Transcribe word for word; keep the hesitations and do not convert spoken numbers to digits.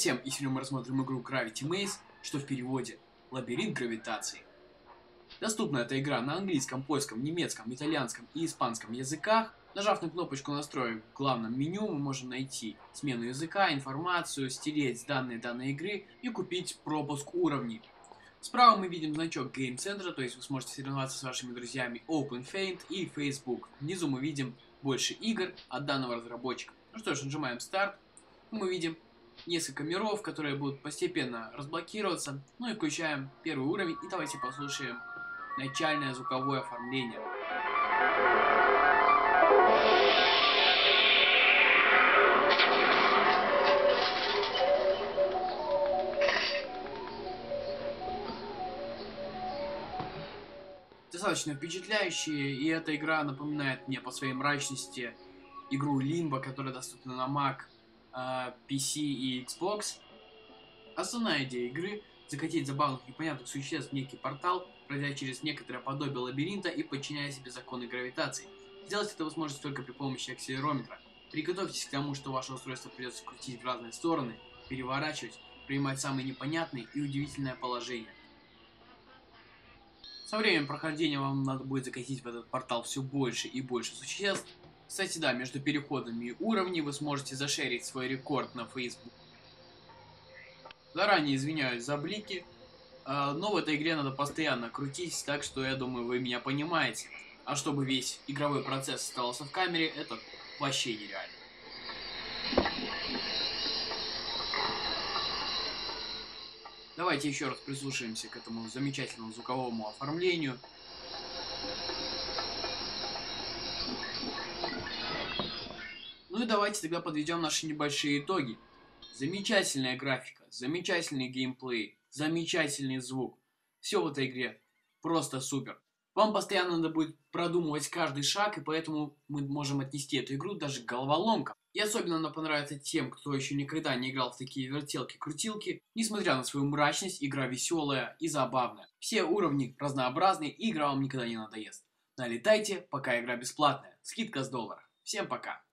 всем, и сегодня мы рассмотрим игру Gravity Maze, что в переводе «Лабиринт гравитации». Доступна эта игра на английском, польском, немецком, итальянском и испанском языках. Нажав на кнопочку настроек в главном меню, мы можем найти смену языка, информацию, стереть данные данной игры и купить пропуск уровней. Справа мы видим значок Game Center, то есть вы сможете соревноваться с вашими друзьями OpenFaint и Facebook. Внизу мы видим больше игр от данного разработчика. Ну что ж, нажимаем старт. Мы видим несколько миров, которые будут постепенно разблокироваться. Ну и включаем первый уровень. И давайте послушаем начальное звуковое оформление. Достаточно впечатляющие, и эта игра напоминает мне по своей мрачности игру Limbo, которая доступна на Mac, пи си и Xbox. Основная идея игры — закатить забавных непонятных существ в некий портал, пройдя через некоторое подобие лабиринта и подчиняя себе законы гравитации. Сделать это вы сможете только при помощи акселерометра. Приготовьтесь к тому, что ваше устройство придется крутить в разные стороны, переворачивать, принимать самые непонятные и удивительные положения. Со временем прохождения вам надо будет закатить в этот портал все больше и больше существ. Кстати, да, между переходами уровней вы сможете зашерить свой рекорд на Facebook. Заранее извиняюсь за блики, но в этой игре надо постоянно крутить, так что я думаю, вы меня понимаете. А чтобы весь игровой процесс оставался в камере, это вообще нереально. Давайте еще раз прислушаемся к этому замечательному звуковому оформлению. Ну и давайте тогда подведем наши небольшие итоги. Замечательная графика, замечательный геймплей, замечательный звук. Все в этой игре просто супер. Вам постоянно надо будет продумывать каждый шаг, и поэтому мы можем отнести эту игру даже к головоломкам. И особенно она понравится тем, кто еще никогда не играл в такие вертелки-крутилки. Несмотря на свою мрачность, игра веселая и забавная. Все уровни разнообразные, и игра вам никогда не надоест. Налетайте, пока игра бесплатная. Скидка с доллара. Всем пока!